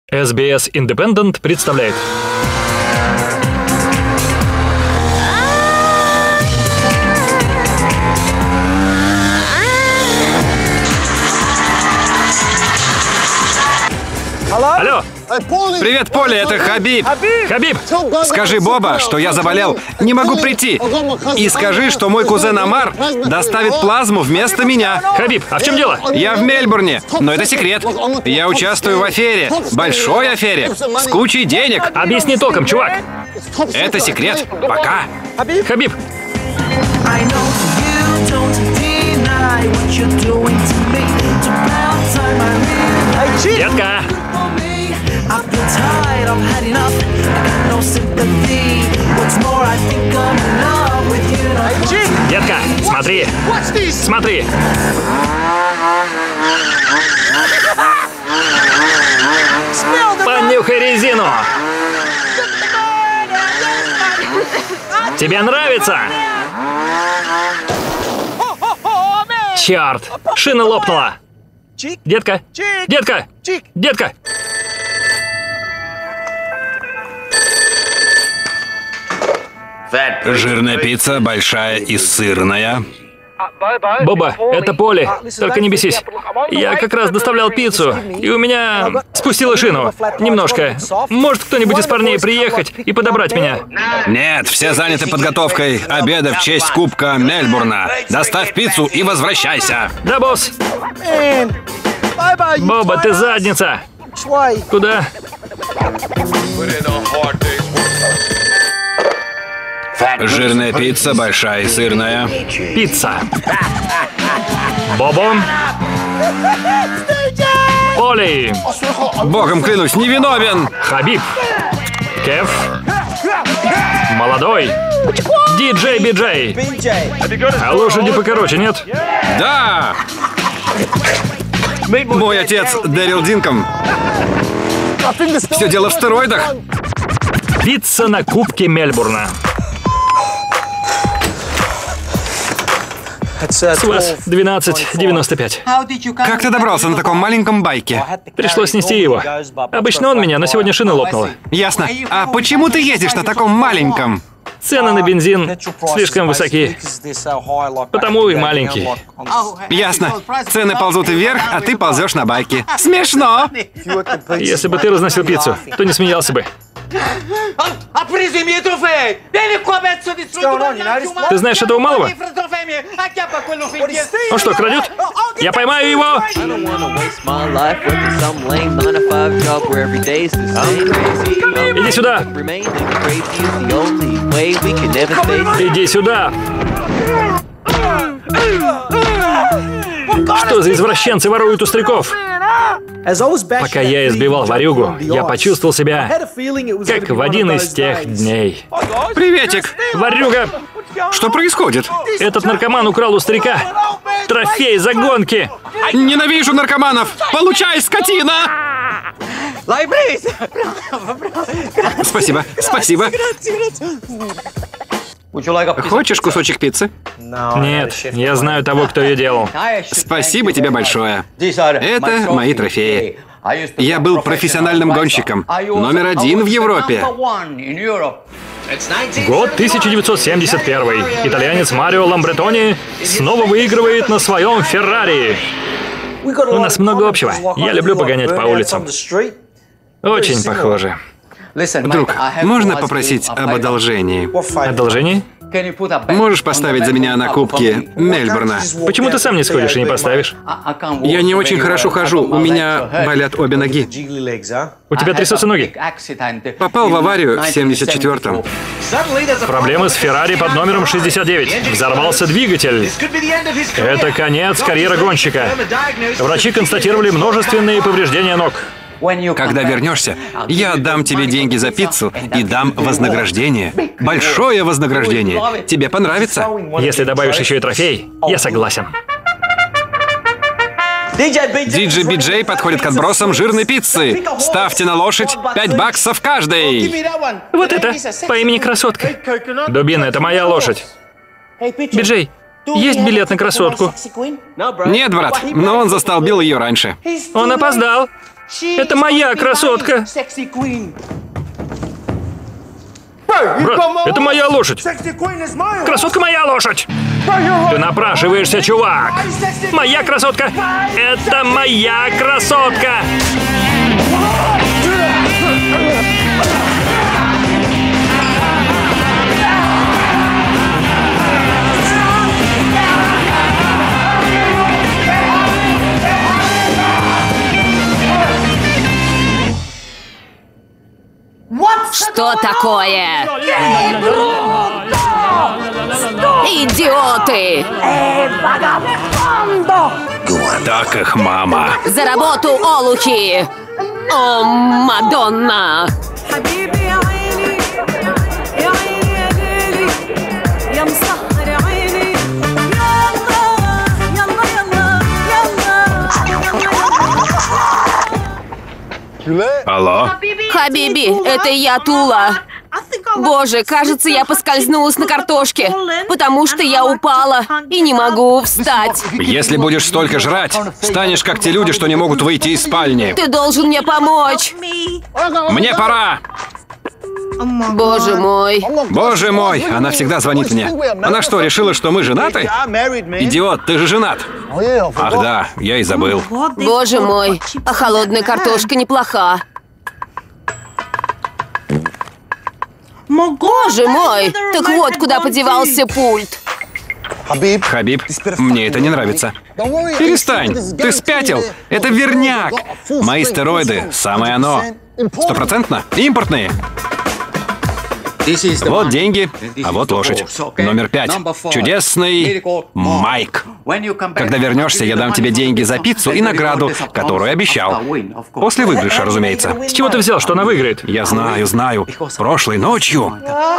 SBS Independent представляет. Алло! Привет, Поли, это Хабиб. Хабиб! Скажи Боба, что я заболел, не могу прийти. И скажи, что мой кузен Амар доставит плазму вместо меня. Хабиб, а в чем дело? Я в Мельбурне, но это секрет. Я участвую в афере, большой афере, с кучей денег. Объясни толком, чувак. Это секрет. Пока. Хабиб! Детка! Детка, смотри! Смотри! Понюхай резину! Тебе нравится? Черт! Шина лопнула! Детка! Детка! Детка! Жирная пицца, большая и сырная. Боба, это Поли. Только не бесись. Я как раз доставлял пиццу, и у меня спустила шину. Немножко. Может кто-нибудь из парней приехать и подобрать меня? Нет, все заняты подготовкой обеда в честь Кубка Мельбурна. Доставь пиццу и возвращайся. Да, босс. Боба, ты задница. Куда? Жирная пицца, большая и сырная. Пицца. Бобо. Поли. Богом клянусь, невиновен. Хабиб. Кев. Молодой. Диджей Биджей. А лошади покороче, нет? Да! Мой отец Дэрил Динком. Все дело в стероидах. Пицца на Кубке Мельбурна. С вас 12,95. Как ты добрался на таком маленьком байке? Пришлось нести его. Обычно он меня, но сегодня шина лопнула. Ясно. А почему ты ездишь на таком маленьком? Цены на бензин слишком высоки. Потому и маленький. Ясно. Цены ползут вверх, а ты ползешь на байке. Смешно. Если бы ты разносил пиццу, то не смеялся бы. Ты знаешь этого малого? Он что, крадет? Я поймаю его! Иди сюда! Иди сюда! Что за извращенцы воруют у стариков? Пока я избивал ворюгу, я почувствовал себя как в один из тех дней. Приветик! Ворюга! Что происходит? Этот наркоман украл у старика трофей за гонки! Ненавижу наркоманов! Получай, скотина! Спасибо, спасибо. Хочешь кусочек пиццы? Нет, я знаю того, кто ее делал. Спасибо тебе большое. Это мои трофеи. Я был профессиональным гонщиком. Номер 1 в Европе. Год 1971. Итальянец Марио Ламбретони снова выигрывает на своем Феррари. У нас много общего. Я люблю погонять по улицам. Очень похоже. Друг, можно попросить об одолжении? Одолжение? Можешь поставить за меня на Кубке Мельбурна? Почему ты сам не сходишь и не поставишь? Я не очень хорошо хожу, у меня болят обе ноги. У тебя трясутся ноги. Попал в аварию в 74-м. Проблемы с Феррари под номером 69. Взорвался двигатель. Это конец карьеры гонщика. Врачи констатировали множественные повреждения ног. Когда вернешься, я отдам тебе деньги за пиццу и дам вознаграждение. Большое вознаграждение. Тебе понравится. Если добавишь еще и трофей, я согласен. Диджей Биджей подходит к отбросам жирной пиццы. Ставьте на лошадь $5 каждый. Вот это по имени Красотка. Дубина, это моя лошадь. Биджей, есть билет на красотку? Нет, брат, но он застолбил ее раньше. Он опоздал. Это моя красотка. Брат, это моя лошадь. Красотка моя лошадь. Ты напрашиваешься, чувак. Моя красотка. Это моя красотка. Что такое? Идиоты! Так их мама. За работу, олухи! О, Мадонна! Алло? Хабиби, это я, Тула. Боже, кажется, я поскользнулась на картошке, потому что я упала и не могу встать. Если будешь столько жрать, станешь как те люди, что не могут выйти из спальни. Ты должен мне помочь. Мне пора! Боже мой. Боже мой, она всегда звонит мне. Она что, решила, что мы женаты? Идиот, ты же женат. Ах да, я и забыл. Боже мой, а холодная картошка неплоха. Боже мой, так вот куда подевался пульт. Хабиб, мне это не нравится. Перестань, ты спятил. Это верняк. Мои стероиды, самое оно. Стопроцентно импортные. Вот деньги, а вот лошадь. Номер 5. Чудесный Майк. Когда вернешься, я дам тебе деньги за пиццу и награду, которую обещал. После выигрыша, разумеется. С чего ты взял, что она выиграет? Я знаю. Прошлой ночью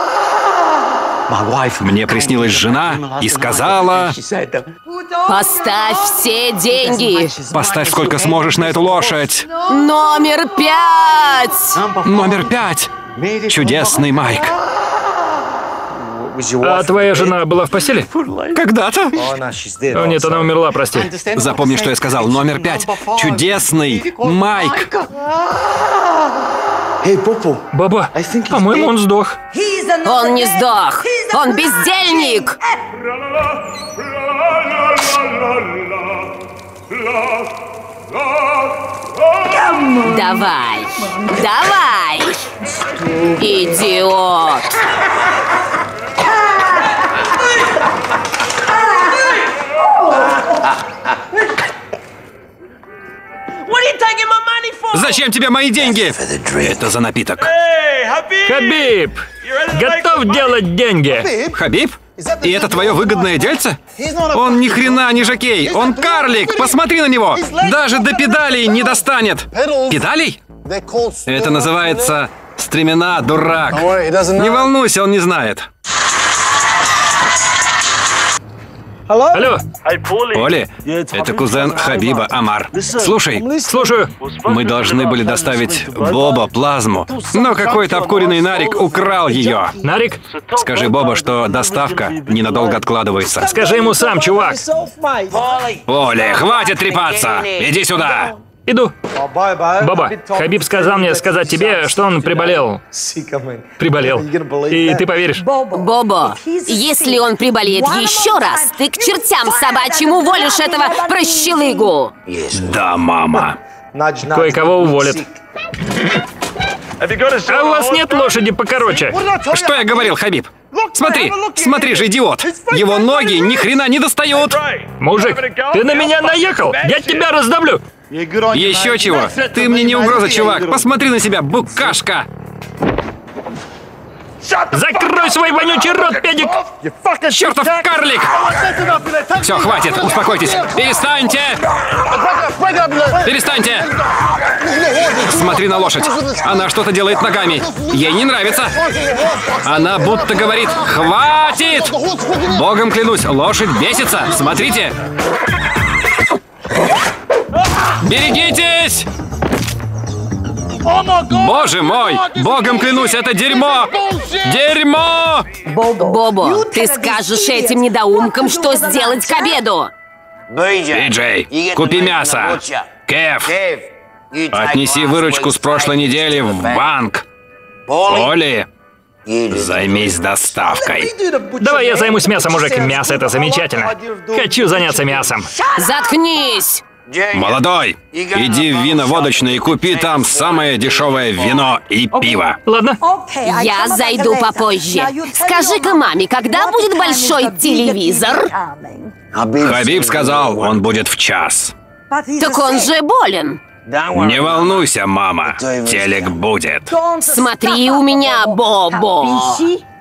мне приснилась жена и сказала... Поставь все деньги. Поставь сколько сможешь на эту лошадь. Номер 5. Номер 5. Чудесный Майк. А твоя жена была в постели? Когда-то? О, нет, она умерла, прости. Запомни, что я сказал. Номер 5. Чудесный Майк. Баба, по-моему, он сдох. Он не сдох. Он бездельник. Давай. Идиот. Зачем тебе мои деньги? Это за напиток. Хабиб, готов делать деньги. Хабиб? И это твое выгодное дельце? Он ни хрена не жокей, он карлик, посмотри на него. Даже до педалей не достанет. Педалей? Это называется стремена, дурак. Не волнуйся, он не знает. Алло, Поли, это кузен Хабиба Амар. Слушай, слушаю. мы должны были доставить Боба плазму, но какой-то обкуренный нарик украл ее. Нарик, Скажи Боба, что доставка ненадолго откладывается. скажи ему сам, чувак. Поли, хватит трепаться! Иди сюда! Иду. Боба, Хабиб сказал мне сказать тебе, что он приболел. И ты поверишь? Бобо, если он приболеет еще раз, ты к чертям собачьим уволишь этого прощелыгу. Да, мама. Кое-кого уволят. А у вас нет лошади покороче? Что я говорил, Хабиб? Смотри же, идиот! Его ноги ни хрена не достают! Мужик, ты на меня наехал? Я тебя раздавлю. Еще чего? Ты мне не угроза, чувак! Посмотри на себя, букашка! Закрой свой вонючий рот, педик! Чертов карлик! Все, хватит, успокойтесь! Перестаньте! Перестаньте! Смотри на лошадь! Она что-то делает ногами! Ей не нравится! Она будто говорит: «Хватит!» Богом клянусь, лошадь бесится! Смотрите! Берегитесь! Боже мой! Богом клянусь, это дерьмо! Дерьмо! Бобо, ты скажешь этим недоумкам, что сделать к обеду. Диджей, купи мясо! Кеф! Отнеси выручку с прошлой недели в банк. Полли, займись доставкой. Давай я займусь мясом, мужик. Мясо — это замечательно. Хочу заняться мясом. Заткнись! Молодой, иди в виноводочное и купи там самое дешевое вино и пиво. Ладно? Я зайду попозже. Скажи-ка маме, когда будет большой телевизор? Хабиб сказал, он будет в час. Так он же болен. Не волнуйся, мама, телек будет. Смотри у меня, Бобо.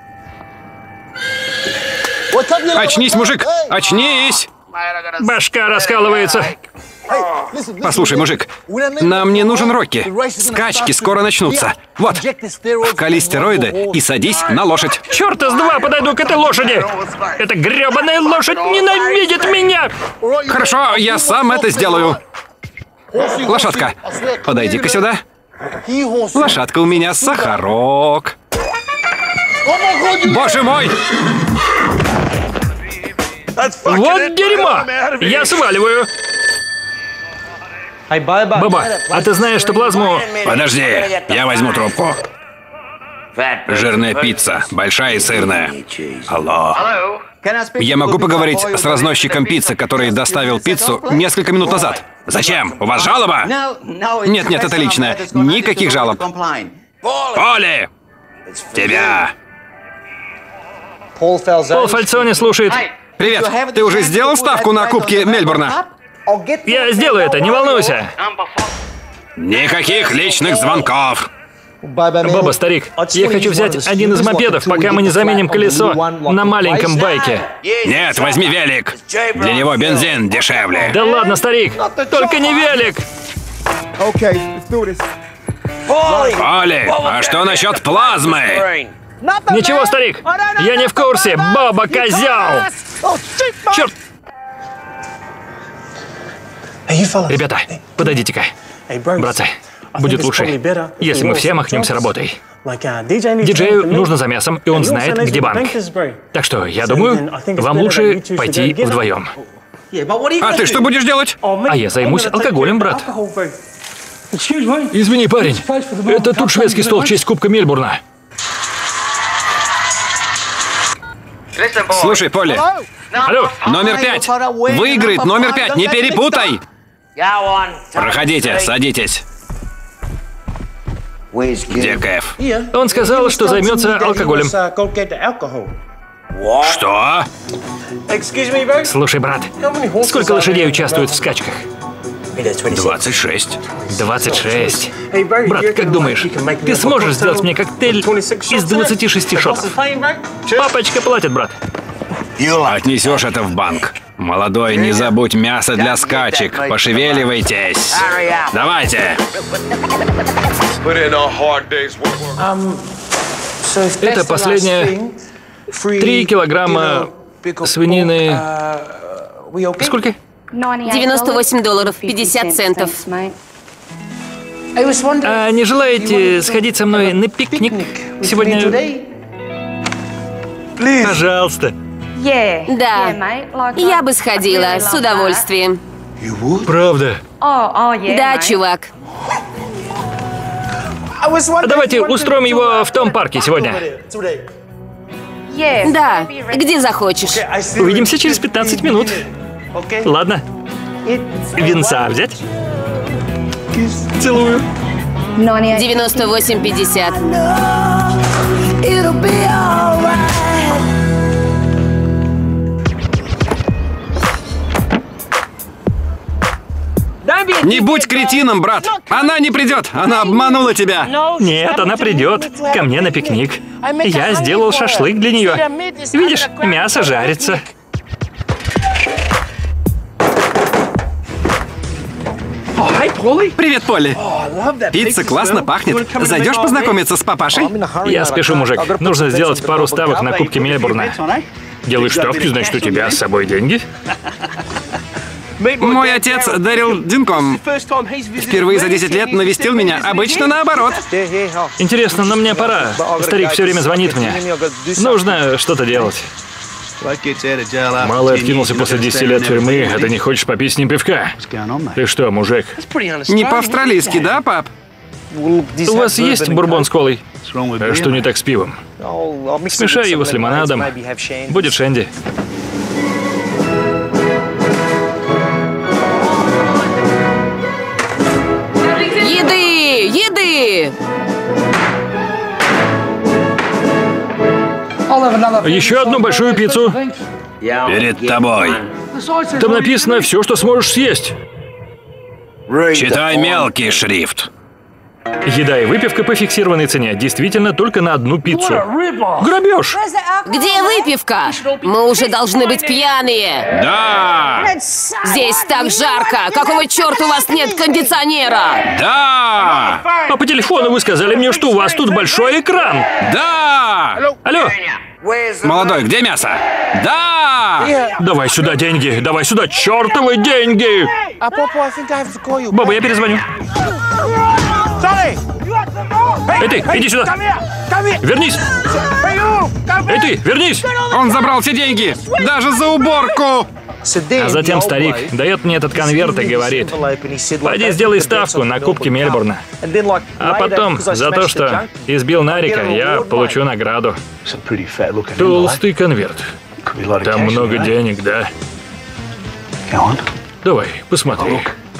Очнись, мужик, очнись! Башка раскалывается. Послушай, мужик, нам не нужен Рокки. Скачки скоро начнутся. Вот, вкали стероиды и садись на лошадь. Чёрта с два подойду к этой лошади! Эта грёбаная лошадь ненавидит меня! Хорошо, я сам это сделаю. Лошадка, подойди-ка сюда. Лошадка, у меня сахарок. Боже мой! Вот дерьмо! Я сваливаю. Боба, а ты знаешь, что плазму... Подожди, я возьму трубку. Жирная пицца, большая и сырная. Алло. Я могу поговорить с разносчиком пиццы, который доставил пиццу несколько минут назад? Зачем? У вас жалоба? Нет, это личное. Никаких жалоб. Полли! Тебя! Пол Фальцоне слушает. Привет, ты уже сделал ставку на Кубки Мельбурна? Я сделаю это, не волнуйся. Никаких личных звонков. Боба, старик, я хочу взять один из мопедов, пока мы не заменим колесо на маленьком байке. Нет, возьми велик. Для него бензин дешевле. Да ладно, старик, только не велик. Полли, а что насчет плазмы? Ничего, старик, я не в курсе. Боба, козел! Черт! Ребята, подойдите-ка. Братцы, будет лучше, если мы все махнемся работой. Диджею нужно за мясом, и он знает, где банк. Так что, я думаю, вам лучше пойти вдвоем. А ты что будешь делать? А я займусь алкоголем, брат. Извини, парень, это тут шведский стол в честь Кубка Мельбурна. Слушай, Полли. Алло. Номер 5. Выиграет номер 5, не перепутай. Проходите, садитесь. Где Кэф? Он сказал, что займется алкоголем. Что? Слушай, брат, сколько лошадей участвуют в скачках? 26. 26. Брат, как думаешь, ты сможешь сделать мне коктейль из 26 шотов? Папочка платит, брат. Отнесешь это в банк. Молодой, не забудь мясо для скачек. Пошевеливайтесь. Давайте. Это последнее 3 килограмма свинины. Сколько? $98, 50 центов. А не желаете сходить со мной на пикник сегодня? Пожалуйста. Да, я бы сходила с удовольствием. Правда? Да, чувак. Давайте устроим его в том парке сегодня. Да, где захочешь. Увидимся через 15 минут. Ладно. Винца взять? Целую. 98,50. Не будь кретином, брат. Она не придет. Она обманула тебя. Нет, она придет ко мне на пикник. Я сделал шашлык для нее. Видишь, мясо жарится. Привет, Полли. Пицца классно пахнет. Зайдешь познакомиться с папашей? Я спешу, мужик. Нужно сделать пару ставок на Кубке Мельбурна. Делаешь ставки, значит, у тебя с собой деньги? Мой отец Дэрил Динком впервые за 10 лет навестил меня. Обычно наоборот. Интересно, но мне пора. Старик все время звонит мне. Нужно что-то делать. Малый откинулся после 10 лет тюрьмы, а ты не хочешь попить с ним пивка? Ты что, мужик? Не по-австралийски, да, пап? У вас есть бурбон с колой? А что не так с пивом? Смешай его с лимонадом. Будет шенди. Еды! Еды! Еще одну большую пиццу. Перед тобой. Там написано все, что сможешь съесть. Читай мелкий шрифт. Еда и выпивка по фиксированной цене. Действительно, только на одну пиццу. Грабеж! Где выпивка? Мы уже должны быть пьяные. Да! Здесь так жарко. Какого черта у вас нет кондиционера? Да! А по телефону вы сказали мне, что у вас тут большой экран. Да! Алло, Молодой, где мясо? Да! давай сюда деньги, давай сюда чертовы деньги. Баба, я перезвоню. Эй ты, иди сюда. Вернись. Эй ты, вернись. Он забрал все деньги, даже за уборку. А затем старик дает мне этот конверт и говорит: пойди сделай ставку на Кубке Мельбурна. А потом за то, что избил Нарика, я получу награду. Толстый конверт. Там много денег, да? Давай, посмотри.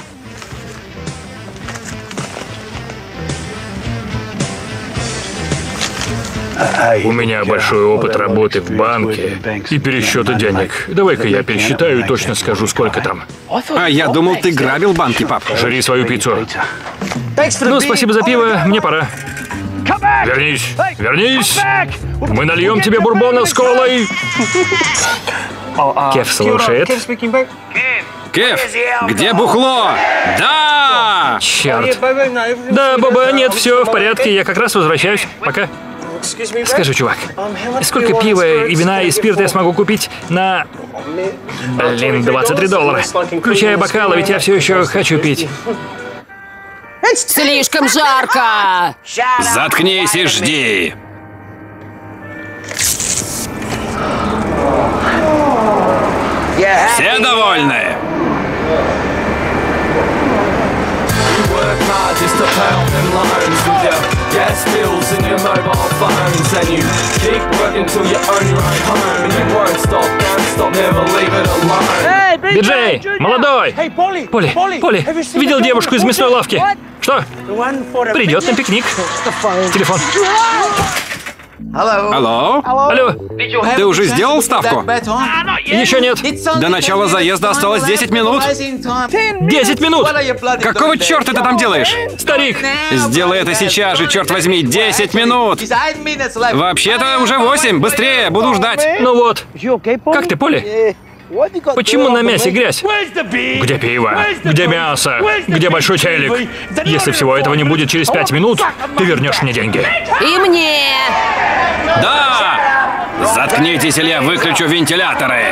У меня большой опыт работы в банке и пересчета денег. Давай-ка я пересчитаю и точно скажу, сколько там. А я думал, ты грабил банки, пап. Жри свою пиццу. Ну, спасибо за пиво, мне пора. Вернись, вернись! Мы нальем тебе бурбона с колой. Кеф слушает. Кеф, где бухло? Да! Черт. Да, Боба, нет, все в порядке, я как раз возвращаюсь. Пока. Скажи, чувак, сколько пива и вина и спирта я смогу купить на... Блин, $23. Включая бокалы, ведь я все еще хочу пить. Слишком жарко! Заткнись и жди. Все довольны? Just to pay off them loans with your gas bills and your mobile phones, and you keep working till you own your own home, and you won't stop, don't stop, never leave it alone. Диджей, молодой! Поли, видел девушку из мясной лавки? Что? Придет на пикник. Телефон. Алло? Алло, Ты уже сделал ставку? еще нет. До начала заезда осталось 10 минут. 10 минут! Какого черта ты там делаешь? Старик! Сделай это сейчас же, черт возьми, 10 минут. Вообще-то уже 8, быстрее, буду ждать. Ну вот. Как ты, Поли? Почему на мясе грязь? Где пиво? Где мясо? Где большой телек? Если всего этого не будет через 5 минут, ты вернешь мне деньги. И мне! Да! Заткнитесь, или я выключу вентиляторы.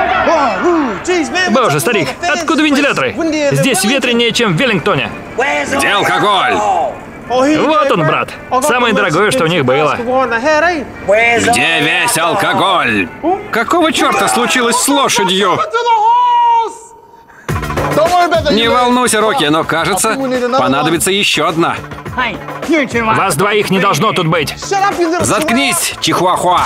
Боже, старик, откуда вентиляторы? Здесь ветреннее, чем в Веллингтоне. Где алкоголь? Вот он, брат. Самое дорогое, что у них было. Где весь алкоголь? Какого черта случилось с лошадью? Не волнуйся, Рокки, но кажется, понадобится еще одна. Вас двоих не должно тут быть. Заткнись, чихуахуа.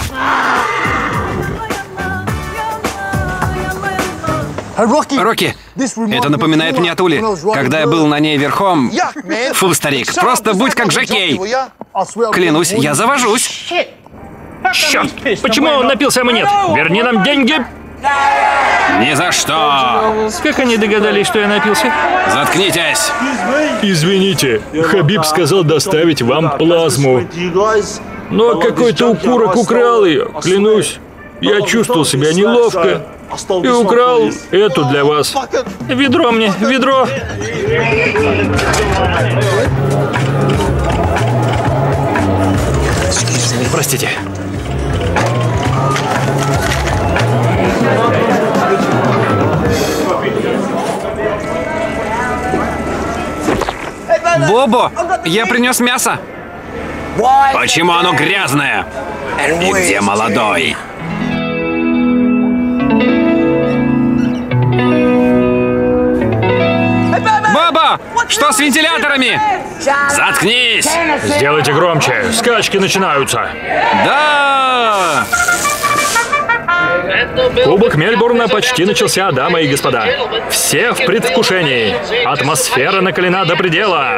Рокки, это напоминает мне о Туле. Когда я был на ней верхом... Фу, старик, просто будь как жокей. Клянусь, я завожусь. Черт, почему он напился, а мы нет? Верни нам деньги. Ни за что. Как они догадались, что я напился? Заткнитесь. Извините, Хабиб сказал доставить вам плазму. Но какой-то укурок украл ее, клянусь. Я чувствовал себя неловко и украл эту для вас. Ведро мне, ведро. Простите. Бобо, я принес мясо. Почему оно грязное? И где молодой? Боба! Что с вентиляторами? Заткнись! Сделайте громче. Скачки начинаются. Да! Кубок Мельбурна почти начался, дамы и господа. Все в предвкушении. Атмосфера накалена до предела.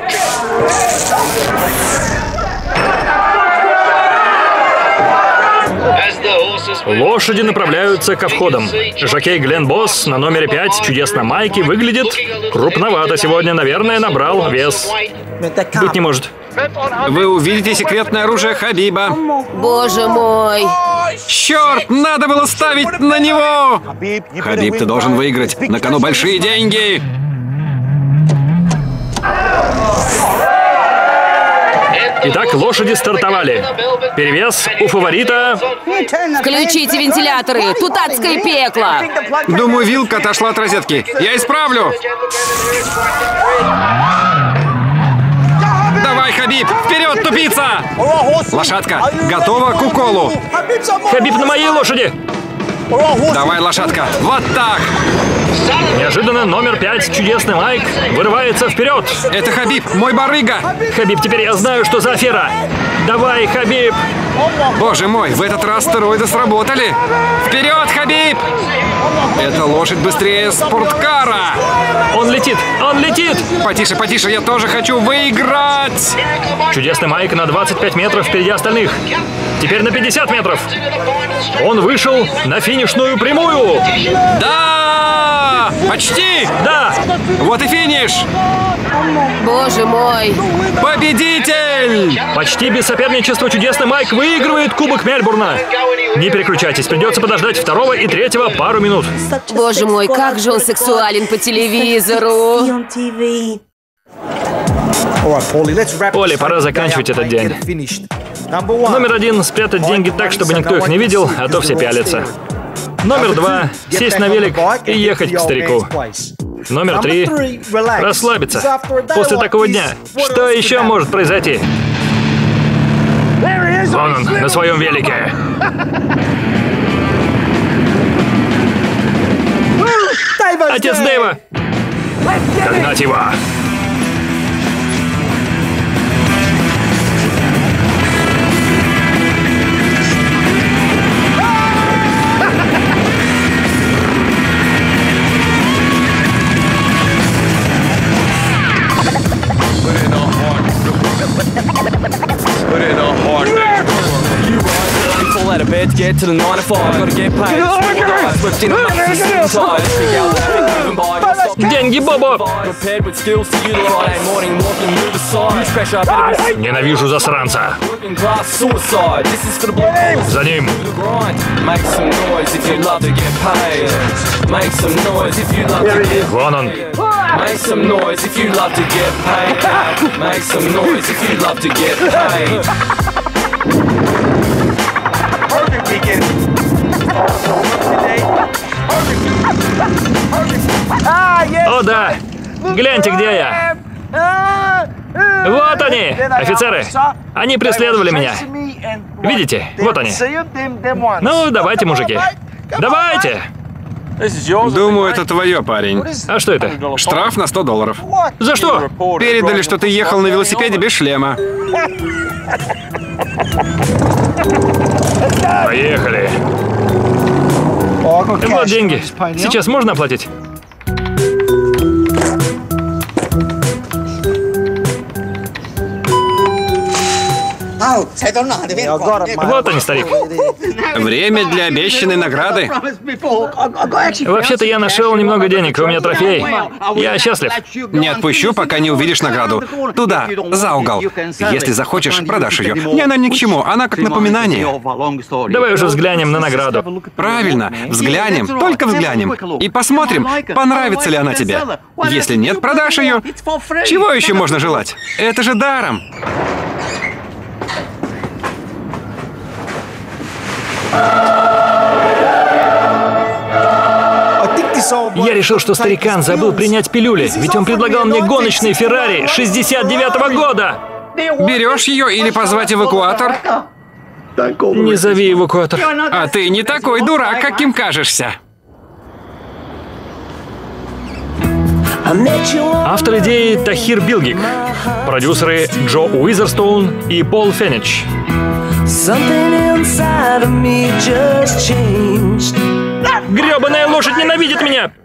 Лошади направляются ко входам. Жокей Глен Босс на номере 5 чудесно Майки выглядит крупновато сегодня. Наверное, набрал вес. Быть не может. Вы увидите секретное оружие Хабиба. Боже мой. Черт, надо было ставить на него! Хабиб, ты должен выиграть. На кону большие деньги. Итак, лошади стартовали. Перевес у фаворита. Включите вентиляторы. Тут адское пекло. Думаю, вилка отошла от розетки. Я исправлю. Давай, Хабиб! Вперед, тупица! Лошадка, готова к уколу. Хабиб на моей лошади. Давай, лошадка, вот так! Неожиданно номер 5 чудесный Майк вырывается вперед. Это Хабиб, мой барыга! Хабиб, теперь я знаю, что за афера. Давай, Хабиб. Боже мой, в этот раз стероиды сработали. Вперед, Хабиб! Эта лошадь быстрее спорткара. Он летит, он летит. Потише, потише, я тоже хочу выиграть. Чудесный Майк на 25 метров впереди остальных. Теперь на 50 метров. Он вышел на финишную прямую. Да! Почти! Да! Вот и финиш! Боже мой. Победитель! Почти без соперничества чудесный Майк выигрывает Кубок Мельбурна. Не переключайтесь, придется подождать второго и третьего пару минут. Боже мой, как же он сексуален по телевизору. Поли, пора заканчивать этот день. Номер 1 — спрятать деньги так, чтобы никто их не видел, а то все пялятся. Номер 2 — сесть на велик и ехать к старику. Номер 3 — расслабиться. После такого дня что еще может произойти? Вон он, на своем велике. Отец Дэйва! Догнать его! Out of bed to get to the 9 to 5. Gotta get paid. Swept in a massive inside. Moving by. Деньги, Бобо! Prepared with skills to utilize. Morning walking to the side. Pressure better be Ненавижу засранца. working class suicide. This is for the blue. За ним. Grind. Make some noise if you'd love to get paid. Make some noise if you'd love to get Вон он. Make some noise if you'd love to get paid. Make some noise if you'd love to get paid. О, да! Гляньте, где я! Вот они, офицеры! Они преследовали меня. Видите? Вот они. Ну, давайте, мужики. Давайте! Думаю, это твое, парень. А что это? Штраф на $100. За что? Передали, что ты ехал на велосипеде без шлема. Поехали. Вот деньги. Сейчас можно оплатить? Вот они, старик. Время для обещанной награды. Вообще-то я нашел немного денег, и у меня трофей. Я счастлив. Не отпущу, пока не увидишь награду. Туда, за угол. Если захочешь, продашь ее. Мне она ни к чему, она как напоминание. Давай уже взглянем на награду. Правильно, взглянем, только взглянем. И посмотрим, понравится ли она тебе. Если нет, продашь ее. Чего еще можно желать? Это же даром. Я решил, что старикан забыл принять пилюли, ведь он предлагал мне гоночный Феррари 69-го года. Берешь ее или позвать эвакуатор? Не зови эвакуатор. А ты не такой дурак, каким кажешься. Автор идеи Тахир Билгик. Продюсеры Джо Уизерстоун и Пол Фенич. Грёбаная лошадь ненавидит меня!